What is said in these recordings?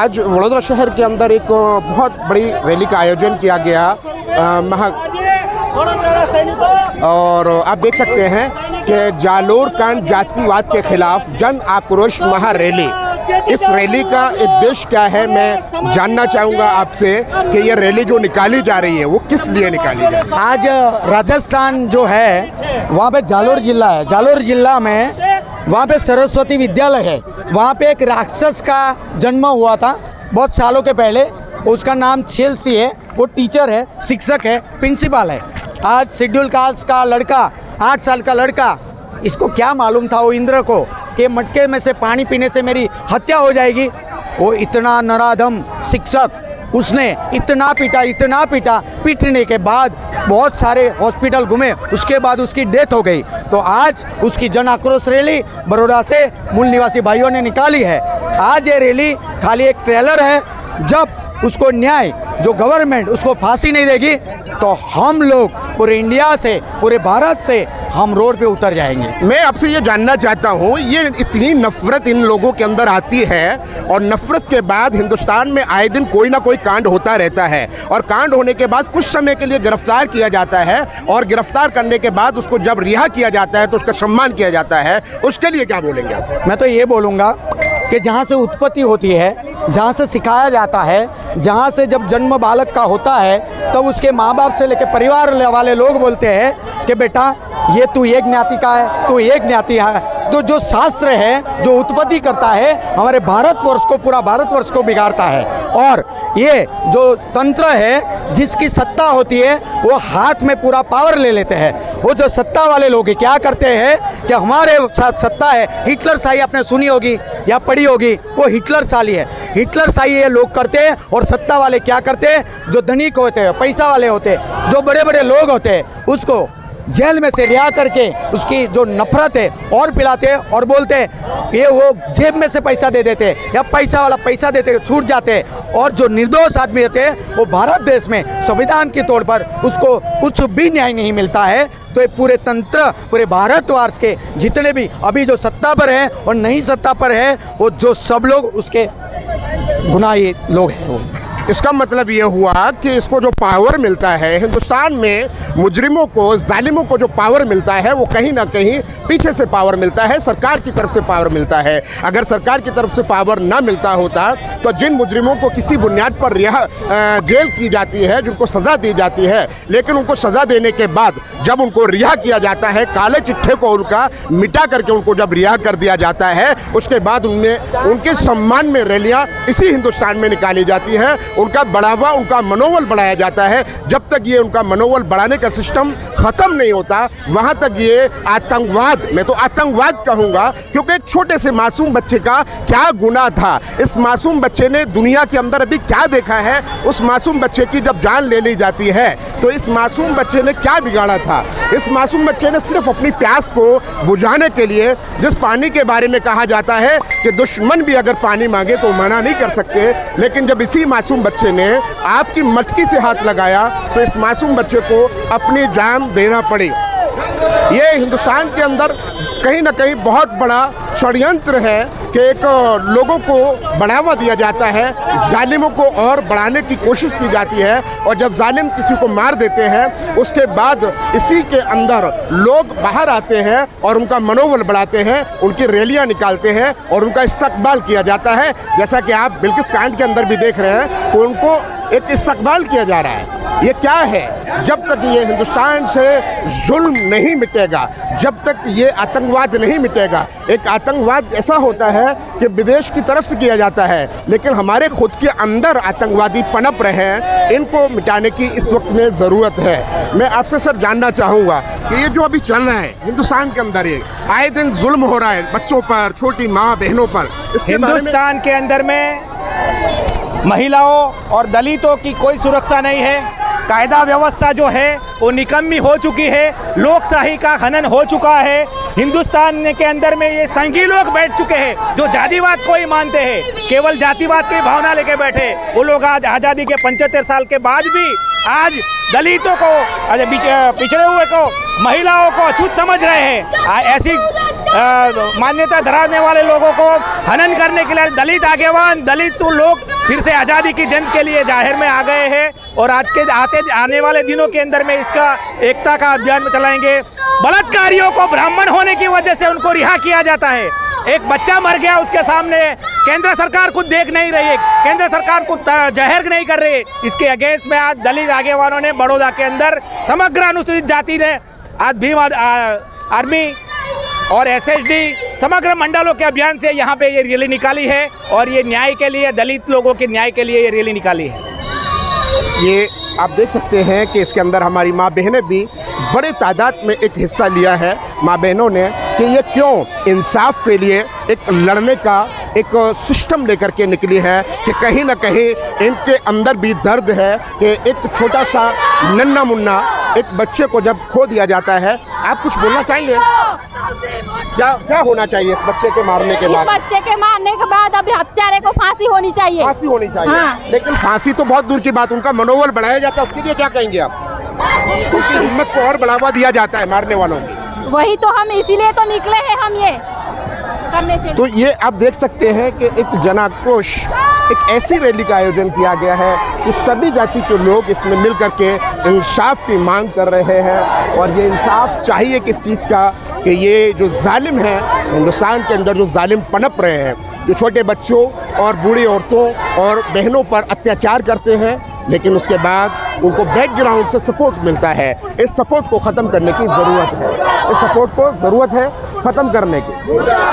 आज वडोदरा शहर के अंदर एक बहुत बड़ी रैली का आयोजन किया गया और आप देख सकते हैं कि जालोर कांड जातिवाद के खिलाफ जन आक्रोश महारैली। इस रैली का उद्देश्य क्या है, मैं जानना चाहूँगा आपसे कि ये रैली जो निकाली जा रही है वो किस लिए निकाली जा रही है। आज राजस्थान जो है वहाँ पे जालोर जिला है, जालोर जिला में वहाँ पे सरस्वती विद्यालय है। वहाँ पे एक राक्षस का जन्म हुआ था बहुत सालों के पहले, उसका नाम छेलसी है, वो टीचर है, शिक्षक है, प्रिंसिपल है। आज शेड्यूल कास्ट का लड़का, 8 साल का लड़का, इसको क्या मालूम था वो इंद्र को कि मटके में से पानी पीने से मेरी हत्या हो जाएगी। वो इतना नराधम शिक्षक, उसने इतना पीटा, पीटने के बाद बहुत सारे हॉस्पिटल घूमे, उसके बाद उसकी डेथ हो गई। तो आज उसकी जन आक्रोश रैली बड़ौदा से मूल निवासी भाइयों ने निकाली है। आज ये रैली खाली एक ट्रेलर है, जब उसको न्याय, जो गवर्नमेंट उसको फांसी नहीं देगी तो हम लोग पूरे इंडिया से, पूरे भारत से हम रोड पे उतर जाएंगे। मैं आपसे ये जानना चाहता हूँ, ये इतनी नफरत इन लोगों के अंदर आती है और नफरत के बाद हिंदुस्तान में आए दिन कोई ना कोई कांड होता रहता है और कांड होने के बाद कुछ समय के लिए गिरफ्तार किया जाता है और गिरफ्तार करने के बाद उसको जब रिहा किया जाता है तो उसका सम्मान किया जाता है। उसके लिए क्या बोलेंगे आप? मैं तो ये बोलूँगा कि जहाँ से उत्पत्ति होती है, जहाँ से सिखाया जाता है, जहाँ से जब जन्म बालक का होता है तब उसके माँ बाप से लेकर परिवार वाले लोग बोलते हैं कि बेटा ये तू एक ज्ञाति का है, तू एक ज्ञाति है। तो जो शास्त्र है, जो उत्पत्ति करता है, हमारे भारतवर्ष को, पूरा भारतवर्ष को बिगाड़ता है। और ये जो तंत्र है, जिसकी सत्ता होती है, वो हाथ में पूरा पावर ले लेते हैं। वो जो सत्ता वाले लोग क्या करते हैं कि हमारे साथ सत्ता है, हिटलर शाही आपने सुनी होगी या पढ़ी होगी, वो हिटलर शाही है। हिटलर शाही ये लोग करते हैं और सत्ता वाले क्या करते हैं, जो धनिक होते हैं, पैसा वाले होते हैं, जो बड़े बड़े लोग होते हैं, उसको जेल में से रिहा करके उसकी जो नफरत है और पिलाते हैं और बोलते हैं ये वो जेब में से पैसा दे देते हैं या पैसा वाला पैसा देते छूट जाते हैं। और जो निर्दोष आदमी रहते हैं वो भारत देश में संविधान के तौर पर उसको कुछ भी न्याय नहीं मिलता है। तो ये पूरे तंत्र, पूरे भारतवर्ष के जितने भी अभी जो सत्ता पर हैं और नहीं सत्ता पर है, वो जो सब लोग उसके गुनाही लोग हैं। इसका मतलब ये हुआ कि इसको जो पावर मिलता है हिंदुस्तान में, मुजरिमों को, जालिमों को जो पावर मिलता है वो कहीं ना कहीं पीछे से पावर मिलता है, सरकार की तरफ से पावर मिलता है। अगर सरकार की तरफ से पावर ना मिलता होता तो जिन मुजरिमों को किसी बुनियाद पर जेल की जाती है, जिनको सज़ा दी जाती है, लेकिन उनको सज़ा देने के बाद जब उनको रिहा किया जाता है, काले चिट्ठे को उनका मिटा करके उनको जब रिहा कर दिया जाता है, उसके बाद उनके सम्मान में रैलियाँ इसी हिंदुस्तान में निकाली जाती हैं। उनका बढ़ावा, उनका मनोबल बढ़ाया जाता है। जब तक ये उनका मनोबल बढ़ाने का सिस्टम ख़त्म नहीं होता, वहाँ तक ये आतंकवाद, मैं तो आतंकवाद कहूँगा, क्योंकि एक छोटे से मासूम बच्चे का क्या गुनाह था। इस मासूम बच्चे ने दुनिया के अंदर अभी क्या देखा है? उस मासूम बच्चे की जब जान ले ली जाती है तो इस मासूम बच्चे ने क्या बिगाड़ा था? इस मासूम बच्चे ने सिर्फ अपनी प्यास को बुझाने के लिए, जिस पानी के बारे में कहा जाता है कि दुश्मन भी अगर पानी मांगे तो मना नहीं कर सकते, लेकिन जब इसी मासूम बच्चे ने आपकी मटकी से हाथ लगाया तो इस मासूम बच्चे को अपनी जान देना पड़ी। ये हिंदुस्तान के अंदर कहीं ना कहीं बहुत बड़ा षड्यंत्र है कि एक लोगों को बढ़ावा दिया जाता है, जालिमों को और बढ़ाने की कोशिश की जाती है, और जब जालिम किसी को मार देते हैं उसके बाद इसी के अंदर लोग बाहर आते हैं और उनका मनोबल बढ़ाते हैं, उनकी रैलियां निकालते हैं और उनका इस्तकबाल किया जाता है। जैसा कि आप बिल्किस कांड के अंदर भी देख रहे हैं कि उनको एक इस्तकबाल किया जा रहा है। ये क्या है? जब तक ये हिंदुस्तान से जुल्म नहीं मिटेगा, जब तक ये आतंकवाद नहीं मिटेगा, एक आतंकवाद ऐसा होता है कि विदेश की तरफ से किया जाता है, लेकिन हमारे खुद के अंदर आतंकवादी पनप रहे हैं, इनको मिटाने की इस वक्त में ज़रूरत है। मैं आपसे सर जानना चाहूँगा कि ये जो अभी चल रहा है हिंदुस्तान के अंदर, ये आए दिन जुल्म हो रहा है बच्चों पर, छोटी माँ बहनों पर, इसके हिंदुस्तान के अंदर में महिलाओं और दलितों की कोई सुरक्षा नहीं है। कायदा व्यवस्था जो है वो निकम्मी हो चुकी है, लोकशाही का हनन हो चुका है। हिंदुस्तान के अंदर में ये संघी लोग बैठ चुके हैं जो जातिवाद को ही मानते हैं, केवल जातिवाद की भावना लेके बैठे। वो लोग आज आज़ादी के 75 साल के बाद भी आज दलितों को, पिछड़े हुए को, महिलाओं को अछूत समझ रहे हैं। ऐसी मान्यता धराने वाले लोगों को हनन करने के लिए दलित आगेवान, दलित लोग फिर से आज़ादी की जंग के लिए जाहिर में आ गए हैं और आज के आने वाले दिनों के अंदर में इसका एकता का अभियान चलाएंगे। बलात्कारियों को ब्राह्मण होने की वजह से उनको रिहा किया जाता है। एक बच्चा मर गया, उसके सामने केंद्र सरकार कुछ देख नहीं रही है, केंद्र सरकार कुछ जाहिर नहीं कर रही है। इसके अगेंस्ट में आज दलित आगेवानों ने बड़ौदा के अंदर समग्र अनुसूचित जाति ने आज भीम आर्मी और एसएसडी समग्र मंडलों के अभियान से यहाँ पे ये रैली निकाली है और ये न्याय के लिए, दलित लोगों के न्याय के लिए ये रैली निकाली है। ये आप देख सकते हैं कि इसके अंदर हमारी माँ बहनें भी बड़े तादाद में एक हिस्सा लिया है, माँ बहनों ने, कि ये क्यों इंसाफ के लिए एक लड़ने का एक सिस्टम लेकर के निकली है कि कहीं ना कहीं इनके अंदर भी दर्द है कि एक छोटा सा नन्ना मुन्ना एक बच्चे को जब खो दिया जाता है। आप कुछ बोलना चाहेंगे? क्या होना चाहिए इस बच्चे के मारने के बाद? इस बच्चे के मारने के बाद अभी हत्यारे को फांसी होनी चाहिए। फांसी होनी चाहिए। हाँ। लेकिन फांसी तो बहुत दूर की बात, उनका मनोबल बढ़ाया जाता है, उसके लिए क्या कहेंगे आप? उसकी हिम्मत को और बढ़ावा दिया जाता है मारने वालों की। वही तो हम इसीलिए तो निकले हैं हम ये करने के। तो ये आप देख सकते हैं कि एक जनाक्रोश, एक ऐसी रैली का आयोजन किया गया है कि सभी जाति के लोग इसमें मिल करके इंसाफ की मांग कर रहे हैं। और ये इंसाफ चाहिए किस चीज़ का, कि ये जो जालिम है हिंदुस्तान के अंदर, जो जालिम पनप रहे हैं, जो छोटे बच्चों और बूढ़ी औरतों और बहनों पर अत्याचार करते हैं, लेकिन उसके बाद उनको बैकग्राउंड से सपोर्ट मिलता है। इस सपोर्ट को ख़त्म करने की ज़रूरत है, इस सपोर्ट को ज़रूरत है ख़त्म करने की।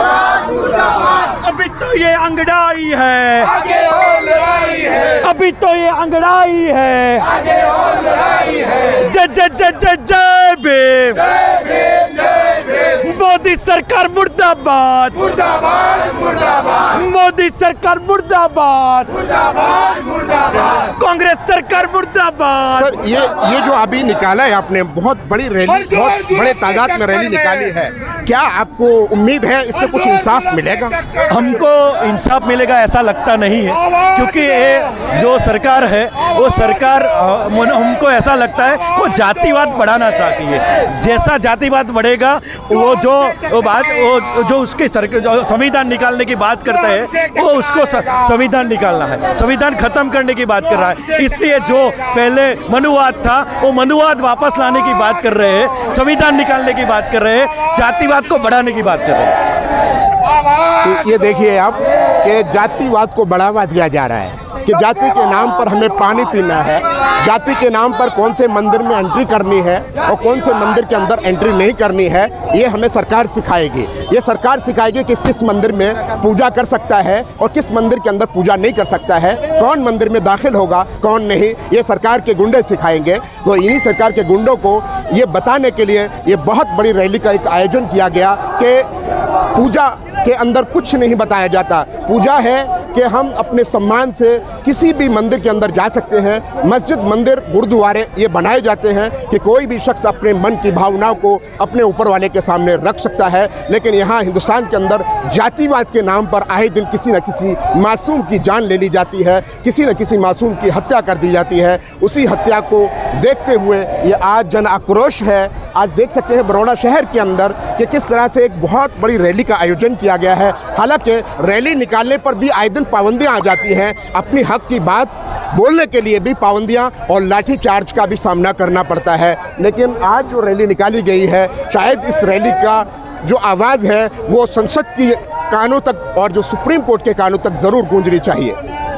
अभी तो ये अंगड़ाई है, आगे और लड़ाई है। अभी तो ये अंगड़ाई है, आगे और लड़ाई है। जय जय जय जय जय भीम, जय भीम जय भीम। मोदी सरकार मुर्दाबाद, मुर्दाबाद मुर्दाबाद। मोदी सरकार मुर्दाबाद, मुर्दाबाद मुर्दाबाद। कांग्रेस सरकार मुर्दाबाद। सर, ये जो अभी निकाला है आपने, बहुत बड़ी रैली, बहुत बड़े तादाद में रैली निकाली है, क्या आपको उम्मीद है इससे कुछ इंसाफ मिलेगा? हमको इंसाफ मिलेगा ऐसा लगता नहीं है, क्योंकि ये जो सरकार है वो सरकार हमको ऐसा लगता है वो जातिवाद बढ़ाना चाहती है। जैसा जातिवाद बढ़ेगा वो जो उसके संविधान निकालने की बात करते हैं, वो उसको संविधान निकालना है, संविधान खत्म करने की बात कर रहा है। इसलिए जो पहले मनुवाद था वो मनुवाद वापस लाने की बात कर रहे हैं, संविधान निकालने की बात कर रहे हैं, जातिवाद को बढ़ाने की बात कर रहे हैं। तो ये देखिए आप कि जातिवाद को बढ़ावा दिया जा रहा है कि जाति के नाम पर हमें पानी पीना है, जाति के नाम पर कौन से मंदिर में एंट्री करनी है और कौन से मंदिर के अंदर एंट्री नहीं करनी है, ये हमें सरकार सिखाएगी। ये सरकार सिखाएगी कि किस मंदिर में पूजा कर सकता है और किस मंदिर के अंदर पूजा नहीं कर सकता है, कौन मंदिर में दाखिल होगा कौन नहीं, ये सरकार के गुंडे सिखाएंगे। तो इन्हीं सरकार के गुंडों को ये बताने के लिए ये बहुत बड़ी रैली का एक आयोजन किया गया कि पूजा के अंदर कुछ नहीं बताया जाता। पूजा है कि हम अपने सम्मान से किसी भी मंदिर के अंदर जा सकते हैं। मस्जिद, मंदिर, गुरुद्वारे ये बनाए जाते हैं कि कोई भी शख्स अपने मन की भावनाओं को अपने ऊपर वाले के सामने रख सकता है। लेकिन यहाँ हिंदुस्तान के अंदर जातिवाद के नाम पर आए दिन किसी न किसी मासूम की जान ले ली जाती है, किसी न किसी मासूम की हत्या कर दी जाती है। उसी हत्या को देखते हुए ये आज जन आक्रोश है। आज देख सकते हैं बड़ौदा शहर के अंदर कि किस तरह से एक बहुत बड़ी रैली का आयोजन किया गया है। हालांकि रैली निकालने पर भी आए दिन पाबंदियां आ जाती हैं, अपनी हक की बात बोलने के लिए भी पाबंदियां और लाठीचार्ज का भी सामना करना पड़ता है। लेकिन आज जो रैली निकाली गई है, शायद इस रैली का जो आवाज़ है वो संसद की कानों तक और जो सुप्रीम कोर्ट के कानों तक ज़रूर गूंजनी चाहिए।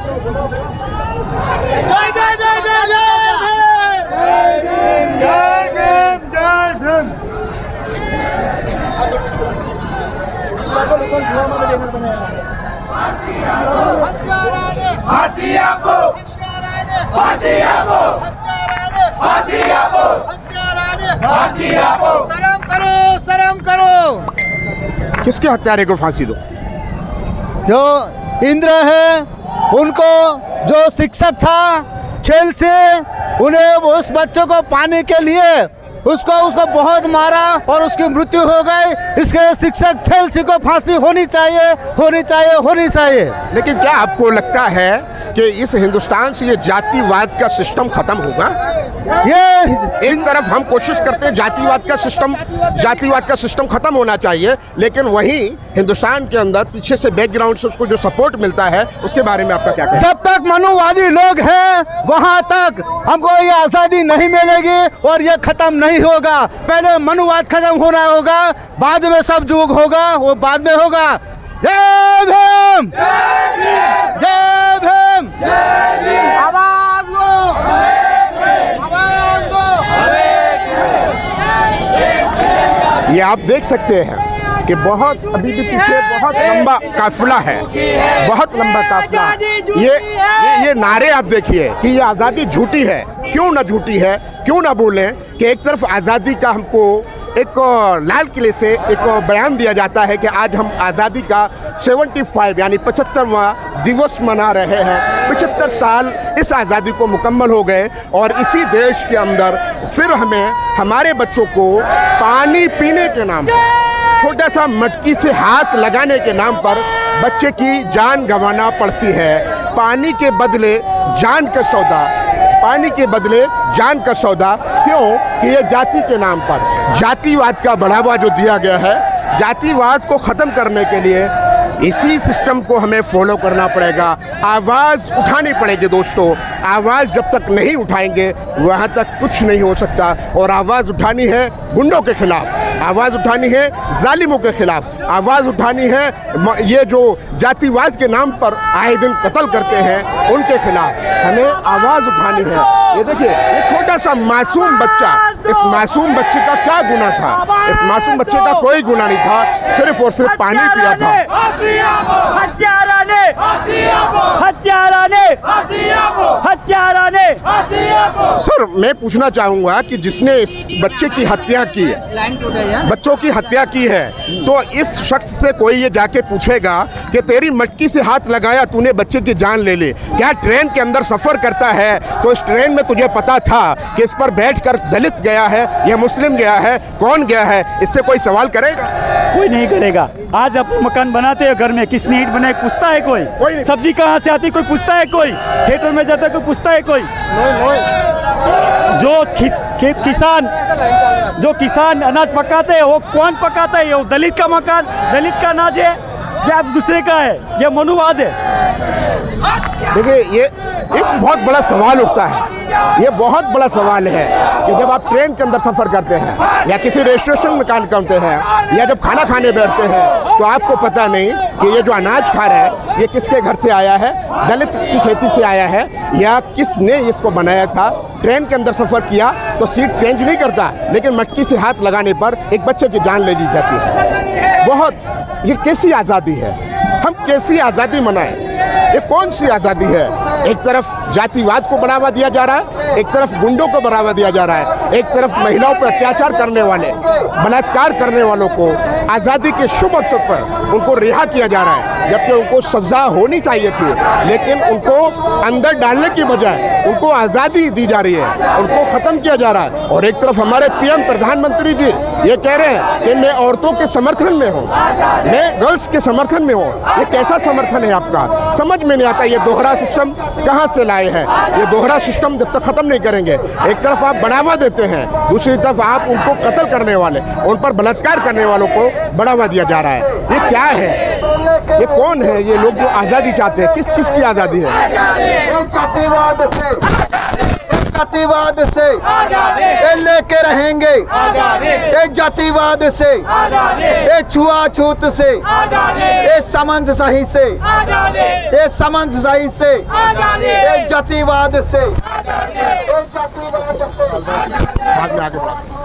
शर्म करो। किसके हत्यारे को फांसी दो? जो इंद्र है उनको, जो शिक्षक था जेल से, उन्हें उस बच्चे को पाने के लिए उसको बहुत मारा और उसकी मृत्यु हो गई। इसके शिक्षक जेल से को फांसी होनी चाहिए, होनी चाहिए, होनी चाहिए। लेकिन क्या आपको लगता है कि इस हिंदुस्तान से ये जातिवाद का सिस्टम खत्म होगा? ये एक तरफ हम कोशिश करते हैं जातिवाद का सिस्टम खत्म होना चाहिए, लेकिन वहीं हिंदुस्तान के अंदर पीछे से बैकग्राउंड से उसको जो सपोर्ट मिलता है उसके बारे में आपका क्या कहना है? जब तक मनुवादी लोग हैं वहां तक हमको ये आज़ादी नहीं मिलेगी और ये खत्म नहीं होगा। पहले मनुवाद खत्म होना होगा, बाद में सब जो होगा वो बाद में होगा। जय भीम, जय भीम, आवाज दो, आवाज दो। ये आप देख सकते हैं कि बहुत अभी भी पीछे बहुत लंबा काफिला है, बहुत लंबा काफिला। ये नारे आप देखिए कि ये आज़ादी झूठी है। क्यों ना झूठी है? क्यों ना बोलें कि एक तरफ आज़ादी का हमको एक लाल किले से एक बयान दिया जाता है कि आज हम आज़ादी का 75 यानी 75वां दिवस मना रहे हैं। 75 साल इस आज़ादी को मुकम्मल हो गए और इसी देश के अंदर फिर हमें हमारे बच्चों को पानी पीने के नाम पर, छोटा सा मटकी से हाथ लगाने के नाम पर बच्चे की जान गंवाना पड़ती है। पानी के बदले जान का सौदा, पानी के बदले जान का सौदा। क्यों? कि ये जाति के नाम पर जातिवाद का बढ़ावा जो दिया गया है, जातिवाद को ख़त्म करने के लिए इसी सिस्टम को हमें फॉलो करना पड़ेगा। आवाज़ उठानी पड़ेगी दोस्तों। आवाज़ जब तक नहीं उठाएंगे वहाँ तक कुछ नहीं हो सकता। और आवाज़ उठानी है गुंडों के खिलाफ, आवाज़ उठानी है जालिमों के खिलाफ, आवाज़ उठानी है ये जो जातिवाद के नाम पर आए दिन कत्ल करते हैं उनके खिलाफ हमें आवाज़ उठानी है। ये देखिए, ये छोटा सा मासूम बच्चा, इस मासूम बच्चे का क्या गुनाह था? इस मासूम बच्चे का कोई गुनाह नहीं था, सिर्फ और सिर्फ पानी पिया था। सर, मैं पूछना चाहूँगा कि जिसने इस बच्चे की हत्या की है, बच्चों की हत्या की है, तो इस शख्स से कोई ये जाके पूछेगा कि तेरी मटकी से हाथ लगाया, तूने बच्चे की जान ले ली। क्या ट्रेन के अंदर सफ़र करता है तो इस ट्रेन में तुझे पता था कि इस पर बैठकर दलित गया है या मुस्लिम गया है, कौन गया है? इससे कोई सवाल करेगा? कोई नहीं करेगा। आज आप मकान बनाते हो घर में, किसने ईंट बनाई पूछता है कोई? सब्जी कहाँ से आती कोई पूछता है? कोई थिएटर में जाता है कोई पूछता है? कोई जो किसान अनाज पकाते हैं वो कौन पकाता है? वो दलित का मकान, दलित का अनाज है या दूसरे का है? ये मनुवाद है। देखिए, ये एक बहुत बड़ा सवाल उठता है। ये बहुत बड़ा सवाल है कि जब आप ट्रेन के अंदर सफ़र करते हैं या किसी रेस्टोरेंट में काम करते हैं या जब खाना खाने बैठते हैं तो आपको पता नहीं कि ये जो अनाज खा रहे हैं ये किसके घर से आया है, दलित की खेती से आया है या किसने इसको बनाया था। ट्रेन के अंदर सफ़र किया तो सीट चेंज नहीं करता, लेकिन मटकी से हाथ लगाने पर एक बच्चे की जान ले ली जाती है। बहुत, ये कैसी आज़ादी है? हम कैसी आज़ादी मनाएं? ये कौन सी आज़ादी है? एक तरफ जातिवाद को बढ़ावा दिया जा रहा है, एक तरफ गुंडों को बढ़ावा दिया जा रहा है, एक तरफ महिलाओं पर अत्याचार करने वाले, बलात्कार करने वालों को आज़ादी के शुभ अवसर पर उनको रिहा किया जा रहा है, जबकि उनको सज़ा होनी चाहिए थी, लेकिन उनको अंदर डालने की बजाय उनको आज़ादी दी जा रही है, उनको ख़त्म किया जा रहा है। और एक तरफ हमारे पीएम प्रधानमंत्री जी ये कह रहे हैं कि मैं औरतों के समर्थन में हूँ, मैं गर्ल्स के समर्थन में हूँ। ये कैसा समर्थन है आपका? समझ में नहीं आता। ये दोहरा सिस्टम कहाँ से लाए हैं? ये दोहरा सिस्टम जब तक ख़त्म नहीं करेंगे, एक तरफ आप बढ़ावा देते हैं, दूसरी तरफ आप उनको कत्ल करने वाले, उन पर बलात्कार करने वालों को बढ़ावा दिया जा रहा है। ये क्या है? ये कौन है ये लोग जो आज़ादी चाहते हैं? किस चीज़ की आज़ादी है? जातिवाद से ये लेके रहेंगे, ये जातिवाद से, ये छुआछूत से, ये समझदारी से, ये समझदारी से, ये जातिवाद से, बाद में आगे बढ़ा।